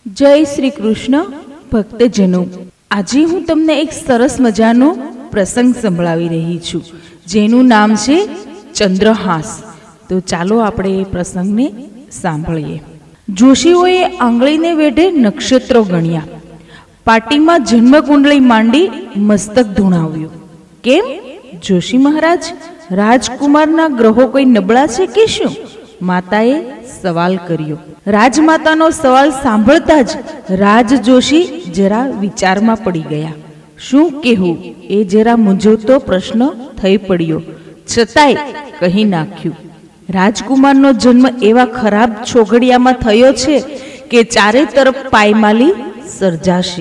જય શ્રી કૃષ્ણ ભક્તજનો, આજે હું તમને એક સરસ મજાનો પ્રસંગ સંભળાવી રહી છું, જેનું નામ છે ચંદ્રહાસ. તો ચાલો આપણે એ પ્રસંગને સાંભળીએ. જોશીઓએ આંગળીને વેઢે નક્ષત્રો ગણ્યા, પાટીમાં જન્મકુંડળી માંડી મસ્તક ધૂણાવ્યું. કેમ જોશી મહારાજ, રાજકુમારના ગ્રહો કોઈ નબળા છે કે શું? માતાએ સવાલ કર્યો. રાજમાતાનો સવાલ સાંભળતા જ રાજ જોશી જરા વિચારમાં પડી ગયા. શું કહેવું એ જરા મૂંઝવતો પ્રશ્ન થઈ પડ્યો, છતાંય કહી નાખ્યું. રાજકુમારનો જન્મ એવા ખરાબ છોઘડિયામાં થયો છે કે ચારે તરફ પાયમાલી સર્જાશે.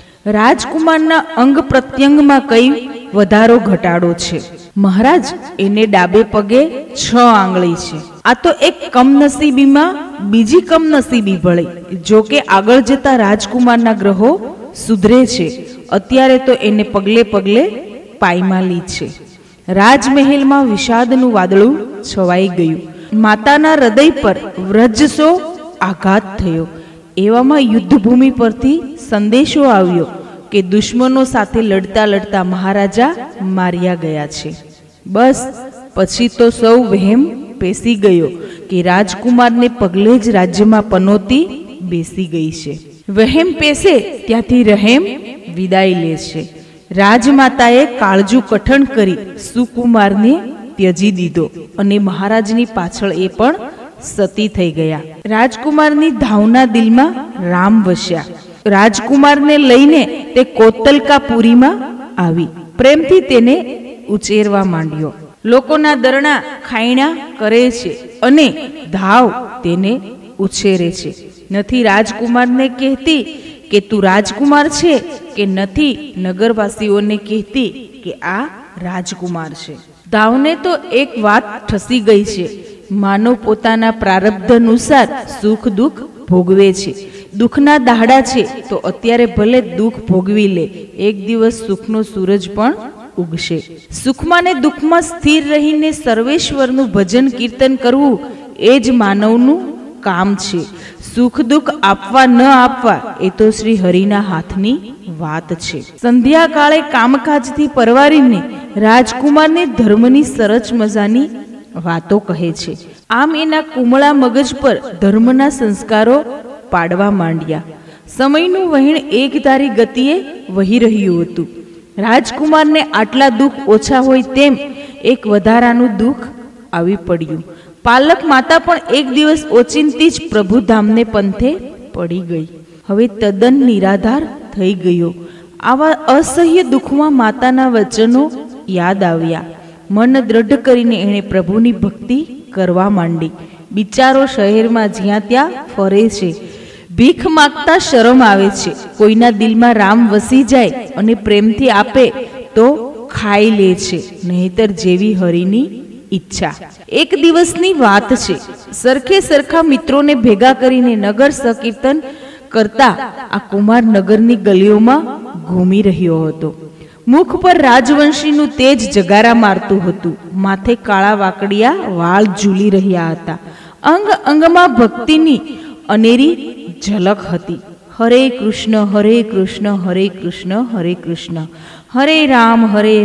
રાજકુમારના અંગ પ્રત્યંગમાં કઈ વધારો ઘટાડો છે? મહારાજ, એને ડાબે પગે 6 આંગળી છે. આ તો એક કમનસીબીમાં બીજી કમનસીબી ભળી. જો કે આગળ જતા રાજકુમારના ગ્રહો સુધરે છે, અત્યારે તો એને પગલે પગલે પાયમાલી છે. રાજમહેલમાં વિષાદનું વાદળું છવાઈ ગયું. માતાના હૃદય પર વ્રજસો આઘાત થયો. એવામાં યુદ્ધભૂમિ પરથી સંદેશો આવ્યો કે દુશ્મનો સાથે લડતા લડતા મહારાજા માર્યા ગયા છે. બસ પછી તો સૌ વહેમ પેસી ગયો કે રાજકુમારને પગલે જ રાજ્યમાં પનોતી બેસી ગઈ છે. વહેમ પેસે ત્યાંથી રહેમ વિદાય લે છે. રાજમાતાએ કાળજું કઠણ કરી સુકુમારને ત્યજી દીધો અને મહારાજની પાછળ એ પણ સતી થઈ ગયા. રાજકુમારની ધાવના દિલમાં રામ વસ્યા. રાજકુમારને લઈને તે કોતલકાપુરીમાં આવી. પ્રેમથી તેને ઉછેરવા માંડ્યો. લોકોના દરણા ખાયણા કરે છે અને ધાવ તેને ઉછેરે છે. નથી રાજકુમારને કહેતી કે તું રાજકુમાર છે, કે નથી નગરવાસીઓને કહેતી કે આ રાજકુમાર છે. ધાવને તો એક વાત ઠસી ગઈ છે. માનવ પોતાના પ્રારબ્ધ અનુસાર સુખ દુઃખ ભોગવે છે. દુઃખના દાહડા છે તો અત્યારે ભલે દુઃખ ભોગવી લે, એક દિવસ સુખનો સૂરજ પણ ઉગશે. સુખમાં ને દુઃખમાં સ્થિર રહીને સર્વેશ્વરનું ભજન કીર્તન કરવું એ જ માનવનું કામ છે. સુખ દુઃખ આપવા ન આપવા એ તો શ્રી હરિના હાથની વાત છે. સંધ્યાકાળે કામકાજથી પરવારીને રાજકુમારને ધર્મની સરસ મજાની વાતો કહે છે. આમ એના કુમળા મગજ પર ધર્મના સંસ્કારો પાડવા માંડ્યા. સમયનું વહેણ એકધારી ગતિએ વહી રહ્યું હતું. રાજકુમારને આટલા દુઃખ ઓછા હોય તેમ એક વધારાનું દુઃખ આવી પડ્યું. પાલક માતા પણ એક દિવસ ઓચિંતી જ પ્રભુધામને પંથે પડી ગઈ. હવે તદ્દન નિરાધાર થઈ ગયો. આવા અસહ્ય દુઃખમાં માતાના વચનો યાદ આવ્યા. મન દ્રઢ કરીને એણે પ્રભુની ભક્તિ કરવા માંડી. બિચારો શહેરમાં જ્યાં ત્યાં ફરે છે. ભીખ માગતા શરમ આવે છે. કોઈના દિલમાં રામ વસી જાય અને પ્રેમથી આપે તો ખાઈ લે છે, નહીતર જેવી હરિની ઈચ્છા. એક દિવસની વાત છે. સરખે સરખા મિત્રોને ભેગા કરીને નગર સંકીર્તન કરતા આ કુમાર નગરની ગલીઓમાં ઘૂમી રહ્યો હતો. મુખ પર રાજવંશીનું તેજ જગારા મારતું હતું. માથે કાળા વાકડિયા વાળ ઝૂલી રહ્યા હતા. અંગ અંગમાં ભક્તિની અનેરી ઝલક હતી. હરે કૃષ્ણ હરે કૃષ્ણ હરે કૃષ્ણ હરે કૃષ્ણ હરે રામ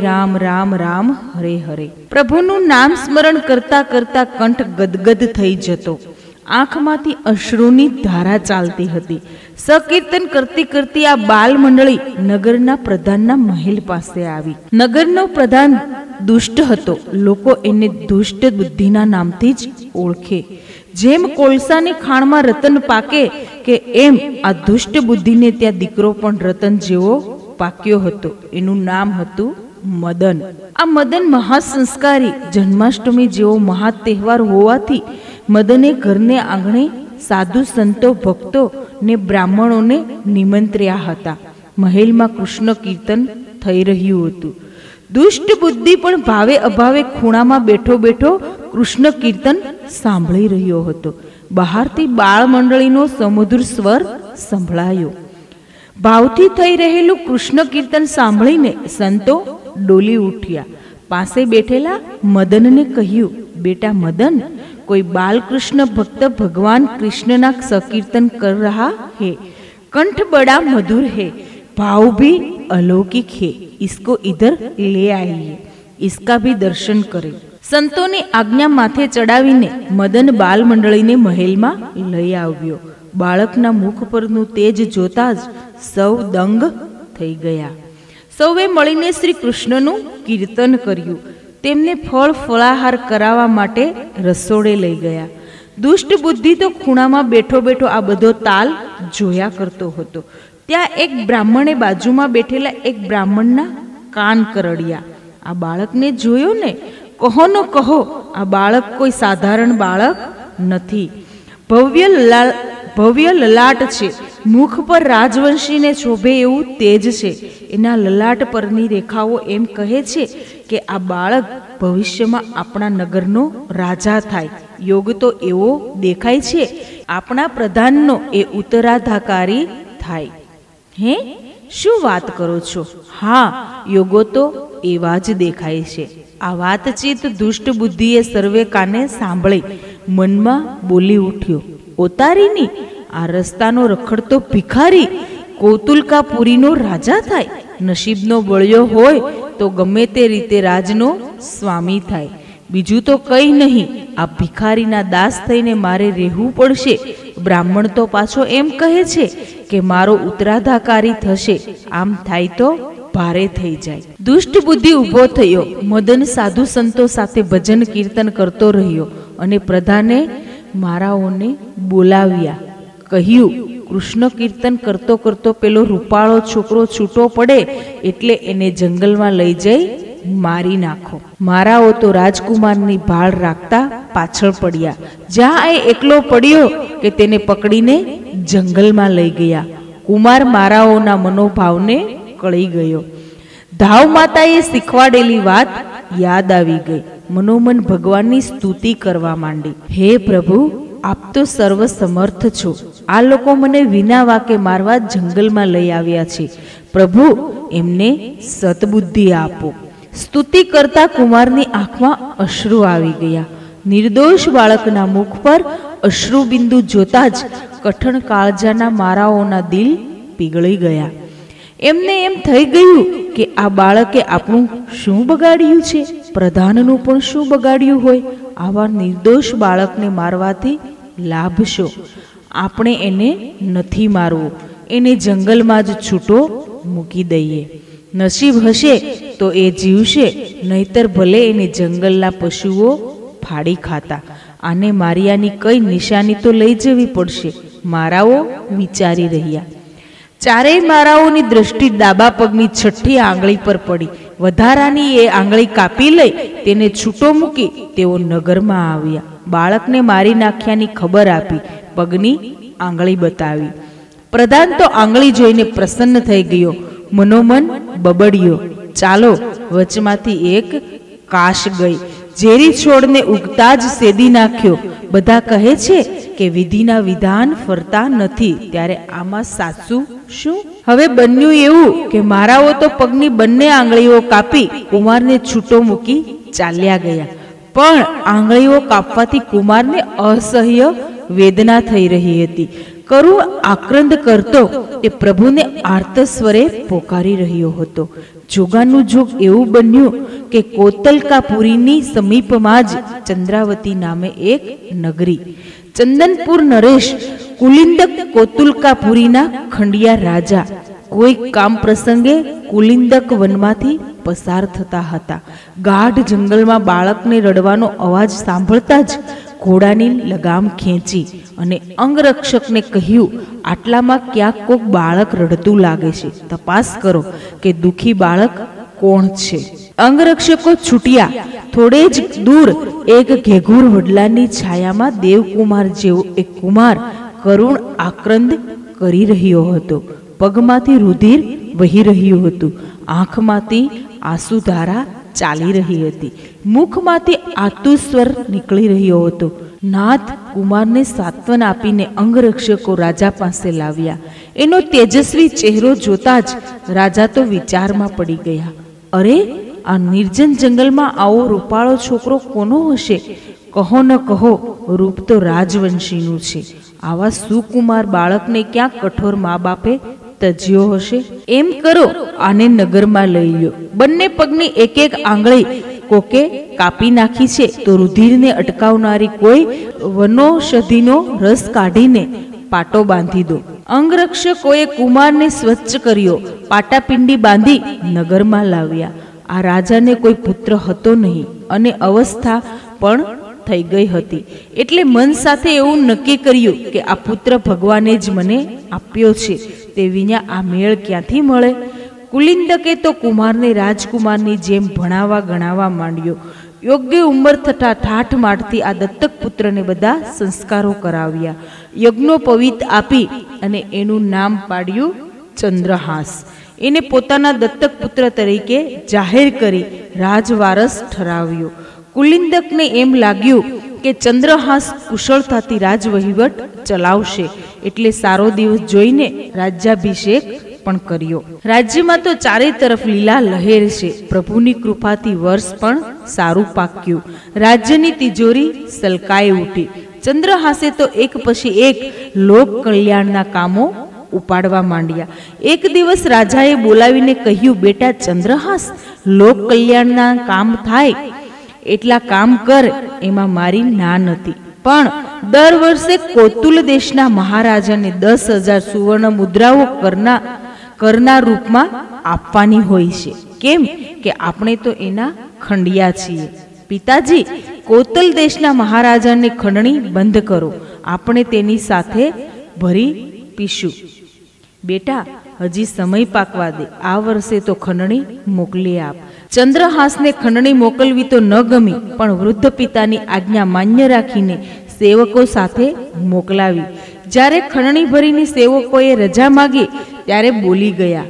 રામ રામ હરે હરે. પ્રભુનું નામ સ્મરણ કરતા કરતા કંઠ ગદગદ થઈ જતો. આંખમાંથી અશ્રુની ધારા ચાલતી હતી. સંકીર્તન કરતી કરતી આ બાલ મંડળી નગરના પ્રધાનના મહેલ પાસે આવી. નગરનો પ્રધાન દુષ્ટ હતો. લોકો એને દુષ્ટ બુદ્ધિના નામથી જ ઓળખે. જેમ કોલસાની ખાણમાં રતન પાકે કે એમ આ દુષ્ટ બુદ્ધિને ત્યાં દીકરો પણ રતન જેવો પાક્યો હતો. એનું નામ હતું મદન. આ મદન મહાસંસ્કારી. જન્માષ્ટમી જેવો મહા તહેવાર હોવાથી મદને ઘરને આંગણે સાધુ સંતો ભક્તો ને બ્રાહ્મણોને નિમંત્ર્યા હતા. મહેલમાં કૃષ્ણ કીર્તન થઈ રહ્યું હતું. દુષ્ટ બુદ્ધિ પણ ભાવે અભાવે ખૂણામાં બેઠો બેઠો કૃષ્ણ કીર્તન સાંભળી રહ્યો હતો. બહારથી બાળ મંડળીનો સમુદ્ર સ્વર સંભળાયો. ભાવથી થઈ રહેલું કૃષ્ણ કીર્તન સાંભળીને સંતો ડોલી ઉઠ્યા. પાસે બેઠેલા મદનને કહ્યું, બેટા મદન, कोई बालकृष्ण भक्त भगवान कृष्ण ना संकीर्तन कर रहा है, कंठ बड़ा मधुर है, भाव भी अलौकिक है, इसको इधर ले आइए, इसका भी दर्शन करें. સંતોની આજ્ઞા માથે ચડાવીને મદન બાલ મંડળીને મહેલમાં લઈ આવ્યો. બાળકના મુખ પરનું તેજ જોતા જ સૌ દંગ થઈ ગયા. સૌએ મળીને શ્રી કૃષ્ણનું કીર્તન કર્યું. તેમને ફળ ફળાહાર કરાવવા માટે રસોડે લઈ ગયા. દુષ્ટ બુદ્ધિ તો ખૂણામાં બેઠો બેઠો આ બધો તાલ જોયા કરતો હતો. ત્યાં એક બ્રાહ્મણે બાજુમાં બેઠેલા એક બ્રાહ્મણના કાન કરડ્યા. આ બાળકને જોયો ને, કહો ન કહો, આ બાળક કોઈ સાધારણ બાળક નથી. ભવ્ય લલાટ છે, મુખ પર રાજવંશીને શોભે એવું તેજ છે. એના લલાટ પરની રેખાઓ એમ કહે છે કે આ બાળક ભવિષ્યમાં આપણા નગરનો રાજા થાય. યોગ તો એવો દેખાય છે આપણા પ્રધાનનો એ ઉત્તરાધિકારી થાય. હે, શું વાત કરો છો? હા, યોગો તો એવા જ દેખાય છે. આ વાતચીત દુષ્ટ બુદ્ધિએ સર્વે કાને સાંભળી મનમાં બોલી ઉઠ્યો, ઓતારીની આ રસ્તાનો રખડતો ભિખારી કૌતુલકાપુરીનો રાજા થાય. નસીબનો બળ્યો હોય તો ગમે તે રીતે રાજનો સ્વામી થાય. બીજું તો કંઈ નહીં, આ ભિખારીના દાસ થઈને મારે રહેવું પડશે. બ્રાહ્મણ તો પાછો એમ કહે છે કે મારો ઉત્તરાધિકારી થશે. આમ થાય તો ભારે થઈ જાય. દુષ્ટ બુદ્ધિ ઊભો થયો. મદન સાધુ સંતો સાથે ભજન કીર્તન કરતો રહ્યો અને પ્રધાને મારાઓને બોલાવ્યા. કહ્યું, કૃષ્ણ કીર્તન કરતો કરતો પેલો રૂપાળો છોકરો છૂટો પડે એટલે એને જંગલમાં લઈ જઈ મારી નાખો. મારાઓ તો રાજકુમારની ભાળ રાખતા પાછળ પડ્યા. જ્યાં એ એકલો પડ્યો કે તેને પકડીને જંગલમાં લઈ ગયા. કુમાર મારાઓના મનોભાવને કળી ગયો. ધાવ માતાએ શીખવાડેલી વાત યાદ આવી ગઈ. મનોમન ભગવાનની સ્તુતિ કરવા માંડી. હે પ્રભુ, આપ તો સર્વ સમર્થ છો. આ લોકો મને વિના વાકે મારવા જંગલમાં લઈ આવ્યા છે. પ્રભુ, એમને સદબુદ્ધિ આપો. સ્તુતિ કરતા કુમારની આંખમાં અશ્રુ આવી ગયા. નિર્દોષ બાળકના મુખ પર અશ્રુબિંદુ જોતા જ કઠણ કાળજાના મારાઓના દિલ પીગળી ગયા. એમને એમ થઈ ગયું કે આ બાળકે આપણું શું બગાડ્યું છે? પ્રધાનનું પણ શું બગાડ્યું હોય? આવા નિર્દોષ બાળકને મારવાથી લાભ શો? આપણે એને નથી મારવું, એને જંગલમાં જ છૂટો મૂકી દઈએ. નસીબ હશે તો એ જીવશે, નહીતર ભલે એને જંગલના પશુઓ ફાડી ખાતા. આને મારિયાની કઈ નિશાની તો લઈ જવી પડશે, મારાઓ વિચારી રહ્યા. ચારેય મારાઓની દ્રષ્ટિ ડાબા પગની છઠ્ઠી આંગળી પર પડી. વધારાની એ આંગળી કાપી લઈ તેને છૂટો મૂકી તેઓ નગરમાં આવ્યા. બાળકને મારી નાખ્યાની ખબર આપી, પગની આંગળી બતાવી. પ્રધાન તો આંગળી જોઈને પ્રસન્ન થઈ ગયો. મનોમન બબડ્યો, ચાલો. વચમાંથી એક કાશ ગઈ. ઝેરી છોડને ઉગતા જ સેદી નાખ્યો. બધા કહે છે કે વિધિના વિધાન ફરતા નથી, ત્યારે આમાં સાચું શું? હવે બન્યું એવું કે મારાઓ તો પગની બંને આંગળીઓ કાપી કુમારને છૂટો મૂકી ચાલ્યા ગયા. પણ આંગળીઓ કાપવાથી કુમારને અસહ્ય વેદના થઈ રહી હતી. કરુણ આક્રંદ કરતો એ પ્રભુને આર્ત સ્વરે પોકારી રહ્યો હતો. જોગાનું જોગ એવું બન્યું કે કોતલકાપુરીની સમીપમાં જ ચંદ્રાવતી નામે એક નગરી. ચંદનપુર નરેશ કુલિંદક કોતુલકાપુરીના ખંડિયા રાજા કોઈ કામ પ્રસંગે કુલિંદક વનમાંથી પસાર થતા હતા. ગાઢ જંગલમાં બાળકને રડવાનો અવાજ સાંભળતા જ ઘોડાની લગામ ખેંચી અને અંગરક્ષકને કહ્યું, આટલામાં ક્યાંક કોક બાળક રડતું લાગે છે, તપાસ કરો કે દુખી બાળક કોણ છે. અંગરક્ષકો છૂટ્યા. થોડે જ દૂર એક ઘેઘૂર વડલાની છાયામાં દેવકુમાર જેવો એક કુમાર કરુણ આક્રંદ કરી રહ્યો હતો. પગમાંથી રુધિર વહી રહ્યું હતું. આંખમાંથી આંસુધારા ચાલી રહી હતી. મુખમાંથી આતુસ્વર નીકળી રહ્યો હતો. નાથ કુમારને સાંત્વન આપીને અંગરક્ષકો રાજા પાસે લાવ્યા. એનો તેજસ્વી ચહેરો જોતા જ રાજા તો વિચારમાં પડી ગયા. અરે, આ નિર્જન જંગલમાં આવો રૂપાળો છોકરો કોનો હશે? કહો ન કહો, રૂપ તો રાજવંશીનું છે. આવા સુકુમાર બાળકને ક્યાં કઠોર મા બાપે તજ્યો હશે? એમ કરો, આને નગરમાં લઈ લ્યો. બંને પગની એક એક આંગળી કોકે કાપી નાખી છે તો રુધિરને અટકાવનારી કોઈ વનૌષધિનો રસ કાઢીને પાટો બાંધી દો. અંગરક્ષકોએ કુમારને સ્વચ્છ કર્યો, પાટાપિંડી બાંધી નગરમાં લાવ્યા. આ રાજાને કોઈ પુત્ર હતો નહીં અને અવસ્થા પણ થઈ ગઈ હતી, એટલે મન સાથે એવું નક્કી કર્યું કે આ પુત્ર ભગવાને જ મને આપ્યો છે, તે વિના આ મેળ ક્યાંથી મળે? કુલિંદકે તો કુમારને રાજકુમારની જેમ ભણાવવા ગણાવવા માંડ્યો. યોગ્ય ઉંમર થતાં ઠાઠ માઠથી આ દત્તક પુત્રને બધા સંસ્કારો કરાવ્યા, યજ્ઞોપવિત આપી અને એનું નામ પાડ્યું ચંદ્રહાસ. એને પોતાના દત્તક પુત્ર તરીકે જાહેર કરી રાજવારસ ઠરાવ્યો. કુલિંદકને એમ લાગ્યું કે ચંદ્રહાસ કુશળતાથી રાજવહીવટ ચલાવશે, એટલે સારો દિવસ જોઈને રાજ્યાભિષેક પણ કર્યો. રાજ્યમાં તો ચારે તરફ લીલા લહેર છે. પ્રભુની કૃપાથી વર્ષ પણ સારું પાક્યું. રાજ્યની તિજોરી સલકાઈ ઉઠી. ચંદ્રહાસે તો એક પછી એક લોક કલ્યાણના કામો ઉપાડવા માંડ્યા. એક દિવસ રાજાએ બોલાવીને કહ્યું, બેટા ચંદ્રહાસ, લોક કલ્યાણના કામ થાય એટલા કામ કર, એમાં મારી ના નથી. પણ દર વર્ષે કોતુલ દેશના મહારાજાને 10,000 સુવર્ણ મુદ્રાઓ કરના રૂપમાં આપવાની હોય છે. કેમ કે આપણે તો એના ખંડિયા છીએ. પિતાજી, કોતલ દેશના મહારાજાને ખંડણી બંધ કરો, આપણે તેની સાથે ભરી પીશું. બેટા, હજી સમય પાકવા દે, આ વર્ષે તો ખંડણી મોકલી આપ. ચંદ્રહાસને ખંડણી મોકલવી તો ન ગમી, પણ વૃદ્ધ પિતાની આજ્ઞા માન્ય રાખીને સેવકો સાથે મોકલાવી. જ્યારે ખંડણી ભરીને સેવકોએ રજા માગી ત્યારે બોલી ગયા,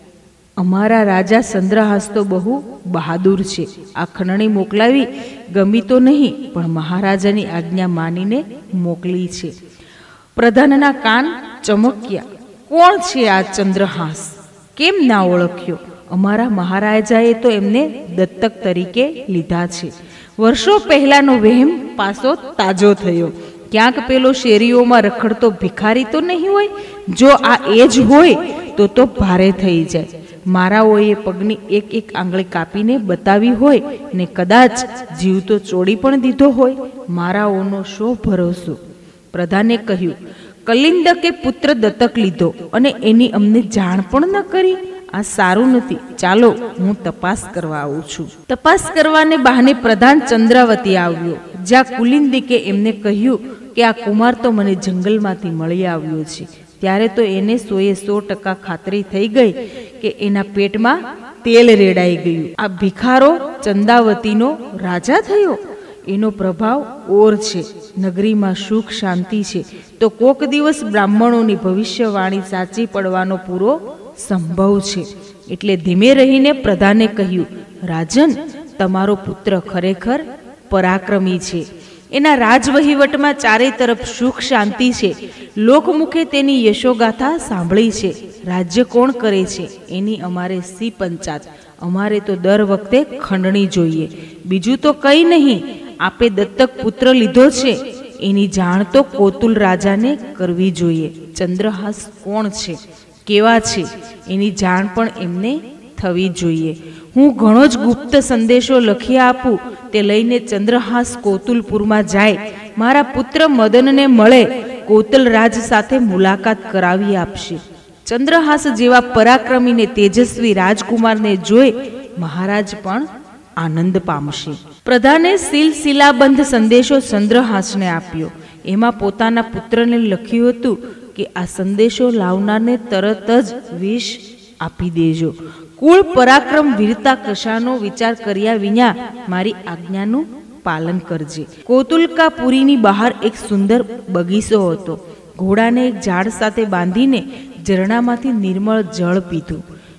અમારા રાજા ચંદ્રહાસ તો બહુ બહાદુર છે. આ ખંડણી મોકલાવી ગમી તો નહીં, પણ મહારાજાની આજ્ઞા માનીને મોકલી છે. પ્રધાનના કાન ચમક્યા. કોણ છે આ ચંદ્રહાસ? કેમ ના ઓળખ્યો? અમારા મહારાજાએ તો એમને દત્તક તરીકે લીધા છે. વર્ષો પહેલાનો વહેમ પાછો તાજો થયો. ક્યાંક પેલો શેરીઓમાં રખડતો ભિખારી તો નહીં હોય? જો આ એ જ હોય તો ભારે થઈ જાય. મારાઓએ પગની એક એક આંગળી કાપીને બતાવી હોય ને કદાચ જીવ તો ચોડી પણ દીધો હોય. મારાઓનો શો ભરોસો? પ્રધાને કહ્યું, કલિંદકે પુત્ર દત્તક લીધો અને એની અમને જાણ પણ ન કરી. આ સારું નથી. ચાલો, હું તપાસ કરવા આવું છું. તપાસ કરવાને બહાને પ્રધાન ચંદ્રાવતી આવ્યો, જ્યાં કુલિંદકે એમને કહ્યું કે આ કુમાર તો મને જંગલમાંથી મળી આવ્યો છે. ત્યારે તો એને 100% ખાતરી થઈ ગઈ કે એના પેટમાં તેલ રેડાઈ ગયું. આ ભિખારો ચંદાવતીનો રાજા થયો. એનો પ્રભાવ ઓર છે. નગરીમાં સુખ શાંતિ છે, તો કોક દિવસ બ્રાહ્મણોની ભવિષ્યવાણી સાચી પડવાનો પૂરો સંભવ છે. એટલે ધીમે રહીને પ્રધાને કહ્યું, રાજન, તમારો પુત્ર ખરેખર પરાક્રમી છે. એના રાજવહીવટમાં ચારે તરફ સુખ શાંતિ છે. લોકમુખે તેની યશોગાથા સાંભળી છે. રાજ્ય કોણ કરે છે એની અમારે સી પંચાત. અમારે તો દર વખતે ખંડણી જોઈએ, બીજું તો કંઈ નહીં. આપે દત્તક પુત્ર લીધો છે એની જાણ તો કોતુલ રાજાને કરવી જોઈએ. ચંદ્રહાસ કોણ છે, કેવા છે, એની જાણ પણ એમને થવી જોઈએ. હું ઘણો જ ગુપ્ત સંદેશો લખી આપું, તે લઈને ચંદ્રહાસ કોતુલપુરમાં જાય, મારા પુત્ર મદનને મળે, કોતલ રાજ સાથે મુલાકાત કરાવી આપશે. ચંદ્રહાસ જેવા પરાક્રમીને તેજસ્વી રાજકુમારને જોઈ મહારાજ પણ આનંદ પામશે. પ્રધાને સિલસિલાબંધ સંદેશો ચંદ્રહાસને આપ્યો. એમાં પોતાના પુત્રને લખ્યું હતું કે આ સંદેશો લાવનારને તરત જ વિષ આપી દેજો. કુળ પરાક્રમ વીરતા કશાનો વિચાર કર્યા વિના મારી આજ્ઞાનું પાલન કરજે. કોતુલકાપુરીની બહાર એક સુંદર બગીચો હતો. ઘોડાને એક ઝાડ સાથે બાંધીને ઝરણામાંથી નિર્મળ જળ પીધું.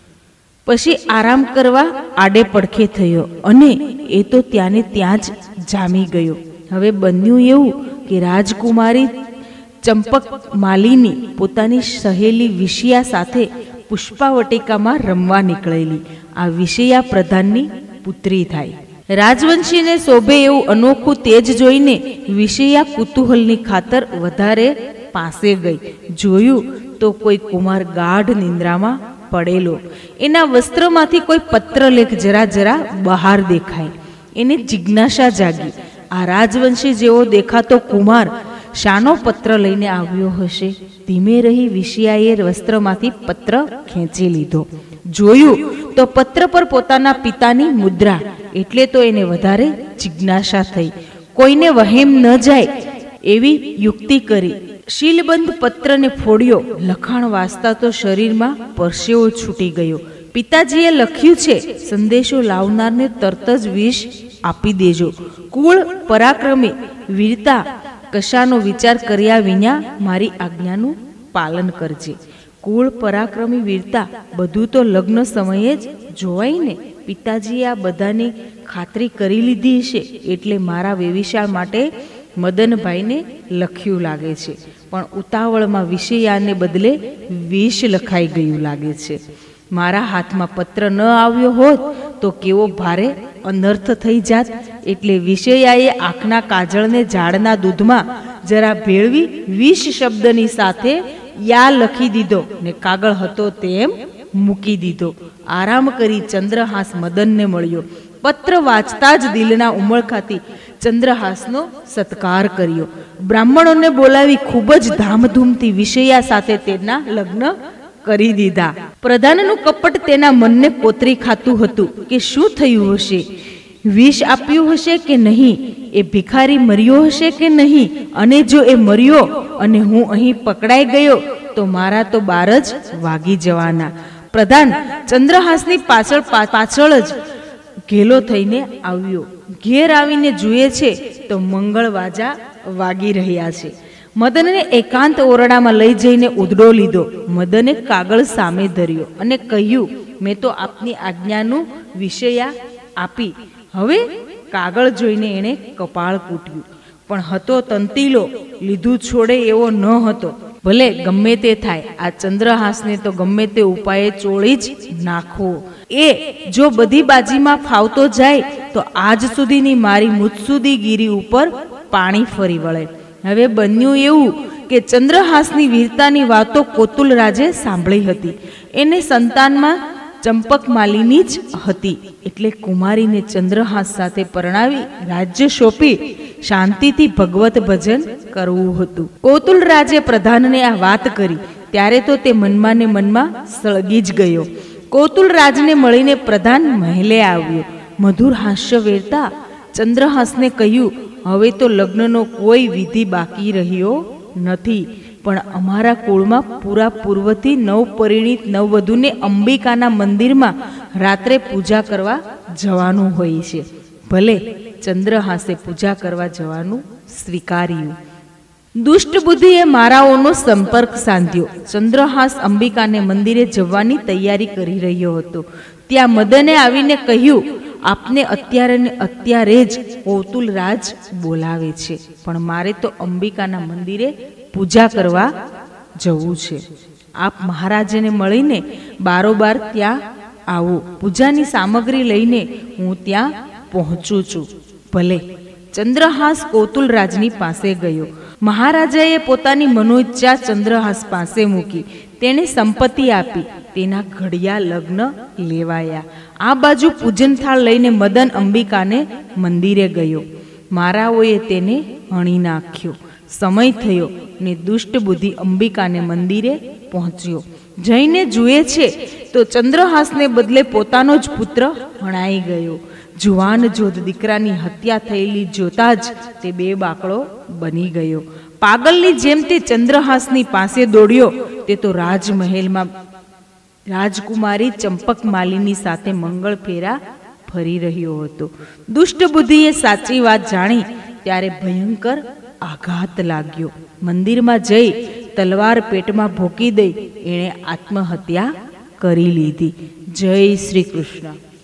પછી આરામ કરવા આડે પડખે થયો અને એ તો ત્યાંને ત્યાં જ જામી ગયો. હવે બન્યું એવું કે રાજકુમારી ચંપક માલિની પોતાની સહેલી વિષયા સાથે પુષ્પાવટિકામાં રમવા નીકળેલી. આ વિષયા પ્રધાનની પુત્રી થાય. રાજવંશીને શોભે એવું અનોખું તેજ જોઈને વિષયા કુતૂહલની ખાતર વધારે પાસે ગઈ. જોયું તો કોઈ કુમાર ગાઢ નિંદ્રામાં પડેલો. એના વસ્ત્રમાંથી કોઈ પત્રલેખ જરા જરા બહાર દેખાય. એને જિજ્ઞાસા જાગી, આ રાજવંશી જેવો દેખાતો કુમાર શાનો પત્ર લઈને આવ્યો હશે? ધીમે રહી વિષયાએ વસ્ત્રમાંથી પત્ર ખેંચી લીધો. જોયું તો પત્ર પર પોતાના પિતાની મુદ્રા. એટલે તો એને વધારે જિજ્ઞાસા થઈ. કોઈને વહેમ ન જાય એવી યુક્તિ કરી. શીલબંધ પત્રને ફોડ્યો. લખાણ વાંચતા તો શરીરમાં પરસેવો છૂટી ગયો. પિતાજીએ લખ્યું છે, સંદેશો લાવનારને તરત જ વિષ આપી દેજો. કુળ પરાક્રમી વીરતા કશાનો વિચાર કર્યા વિના મારી આજ્ઞાનું પાલન કરજે. કુળ પરાક્રમી વીરતા બધું તો લગ્ન સમયે જ જોવાય ને. પિતાજીએ આ બધાની ખાતરી કરી લીધી છે, એટલે મારા વેવિશાળ માટે મદનભાઈને લખ્યું લાગે છે. પણ ઉતાવળમાં વિષયાને બદલે વિષ લખાઈ ગયું લાગે છે. મારા હાથમાં પત્ર ન આવ્યો હોત તો કેવો ભારે અનર્થ થઈ જાત. એટલે વિષયાએ આંખના કાજળને ઝાડના દૂધમાં જરા ભેળવી વિષ શબ્દની સાથે યા લખી દીધો ને કાગળ હતો તેમ મૂકી દીધો. આરામ કરી ચંદ્રહાસ મદનને મળ્યો. પત્ર વાંચતા જ દિલના ઉમળકાથી ચંદ્રહાસનો સત્કાર કર્યો. બ્રાહ્મણોને બોલાવી ખૂબ જ ધામધૂમથી વિષયા સાથે તેના લગ્ન કરી દીધા. પ્રધાનનું કપટ તેના મનને કોતરી ખાતું હતું કે શું થયું હશે? વિષ આપ્યું હશે કે નહીં? એ ભિખારી મર્યો હશે કે નહીં? અને જો એ મર્યો અને હું અહીં પકડાઈ ગયો તો મારા તો 12 જ વાગી જવાના. પ્રધાન ચંદ્રહાસની પાછળ જ ઘેલો થઈને આવ્યો. ઘેર આવીને જુએ છે તો મંગળવાજા વાગી રહ્યા છે. મદનને એકાંત ઓરડામાં લઈ જઈને ઉધડો લીધો. મદને કાગળ સામે ધર્યો અને કહ્યું, મેં તો આપની આજ્ઞાનું વિષયા આપી. હવે કાગળ જોઈને એણે કપાળ કૂટ્યું. પણ હતો તંતીલો, લીધું છોડે એવો ન હતો. ભલે ગમે તે થાય, આ ચંદ્રહાસને તો ગમે તે ઉપાયે ચોળી જ નાખવો. એ જો બધી બાજીમાં ફાવતો જાય તો આજ સુધીની મારી મુત્સુદી ગીરી ઉપર પાણી ફરી વળે. હવે બન્યું એવું કે ચંદ્રહાસની વીરતાની વાતો કોતુલ રાજે સાંભળી હતી. એને સંતાનમાં ચંપકમાલીની જ હતી. એટલે કુમારીને ચંદ્રહાસ સાથે પરણાવી રાજ્ય સોંપી શાંતિથી ભગવત ભજન કરવું હતું. કોતુલ રાજે પ્રધાનને આ વાત કરી ત્યારે તો તે મનમાં ને મનમાં સળગી જ ગયો. કોતુલ રાજને મળીને પ્રધાન મહેલે આવ્યો. મધુર હાસ્ય વેરતા ચંદ્રહાસને કહ્યું, હવે તો લગ્નનો કોઈ વિધિ બાકી રહ્યો નથી, પણ અમારા કુળમાં પૂરા પૂર્વથી નવપરિણીત નવવધૂને અંબિકાના મંદિરમાં રાત્રે પૂજા કરવા જવાનું હોય છે. ભલે ચંદ્રહાસે પૂજા કરવા જવાનું સ્વીકાર્યું. દુષ્ટ બુદ્ધિએ મારાઓનો સંપર્ક સાધ્યો. ચંદ્રહાસ અંબિકાને મંદિરે જવાની તૈયારી કરી રહ્યો હતો. ત્યાં મદને આવીને કહ્યું, આપને અત્યારે જ કોતુલ રાજ બોલાવે છે, પણ મારે તો અંબિકાના મંદિરે પૂજા કરવા જવું છે. આપ મહારાજને મળીને બારોબાર ત્યાં આવો. પૂજાની સામગ્રી લઈને હું ત્યાં પહોંચું છું. ભલે. ચંદ્રહાસ કોતુલ રાજની પાસે ગયો. મહારાજાએ પોતાની મનોઈચ્છા ચંદ્રહાસ પાસે મૂકી. તેણે સંપત્તિ આપી. તેના ઘડિયા લગ્ન લેવાયા. આ બાજુ પૂજન થાળ લઈને મદન અંબિકાને મંદિરે ગયો. મારાઓએ તેને હણી નાખ્યો. સમય થયો ને દુષ્ટ બુદ્ધિ અંબિકાને મંદિરે પહોંચ્યો. જઈને જુએ છે તો ચંદ્રહાસને બદલે પોતાનો જ પુત્ર હણાઈ ગયો. જુવાન જોધ દીકરાની હત્યા થયેલી જોતા જ તે બે બાકડો બની ગયો. પાગલની જેમ તે ચંદ્રહાસની પાસે દોડ્યો. તે તો રાજમહેલમાં રાજકુમારી ચંપકમાલીની સાથે મંગળ ફેરા ફરી રહ્યો હતો. દુષ્ટ બુદ્ધિએ સાચી વાત જાણી ત્યારે ભયંકર આઘાત લાગ્યો. મંદિરમાં જઈ તલવાર પેટમાં ભોકી દઈ એણે આત્મહત્યા કરી લીધી. જય શ્રી કૃષ્ણ.